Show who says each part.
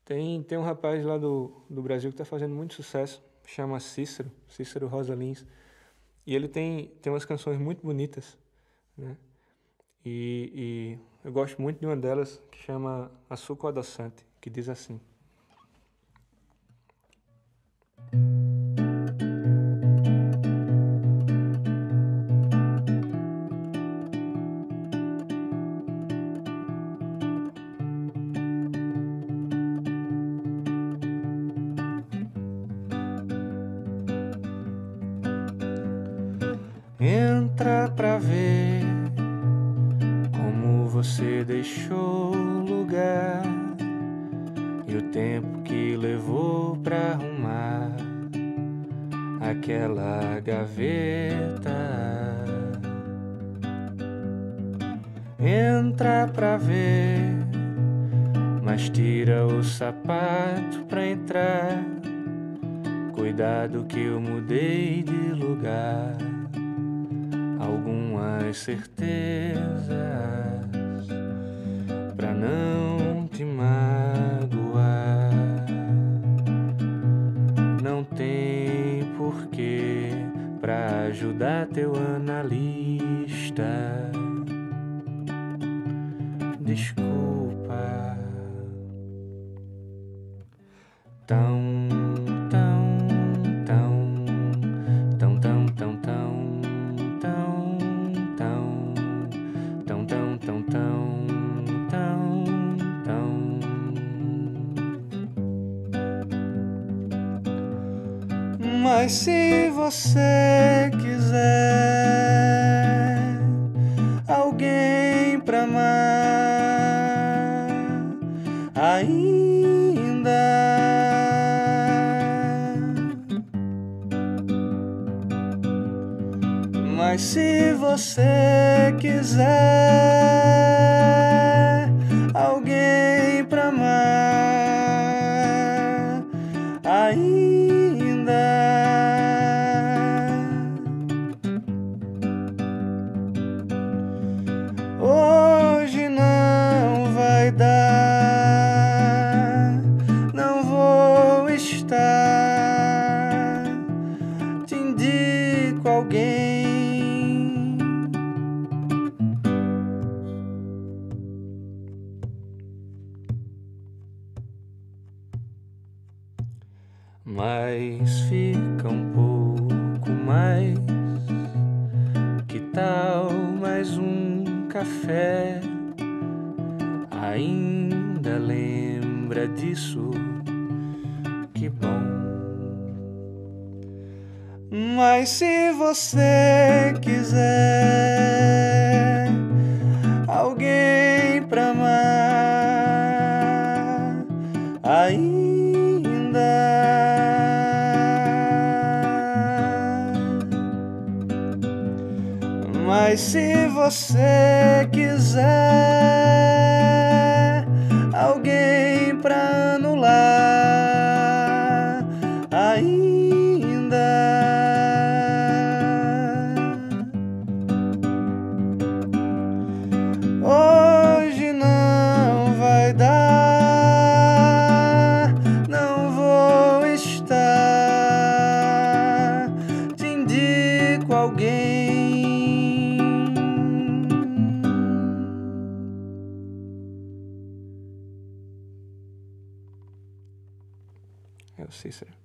Speaker 1: Tem um rapaz lá do Brasil que está fazendo muito sucesso, chama Cícero Rosa Lins, e ele tem umas canções muito bonitas, né? E eu gosto muito de uma delas que chama Açúcar Adoçante, que diz assim: entra pra ver como você deixou o lugar e o tempo que levou pra arrumar aquela gaveta. Entra pra ver, mas tira o sapato pra entrar. Cuidado que eu mudei de lugar. Algumas certezas pra não te magoar. Não tem porquê pra ajudar teu analista. Desculpa. Tão, tão, tão, tão, tão, tão, tão, tão, tão, tão, tão, tão, tão, tão, tão. Mas se você quiser alguém pra amar ainda, mas se você quiser alguém pra amar ainda, hoje não vai dar, não vou estar, te indico alguém. Mas fica um pouco mais, que tal mais um café? Ainda lembra disso? Que bom. Mas se você quiser alguém pra amar ainda, mas se você quiser alguém pra anular ainda, hoje não vai dar, não vou estar, te indico alguém. É o Cícero.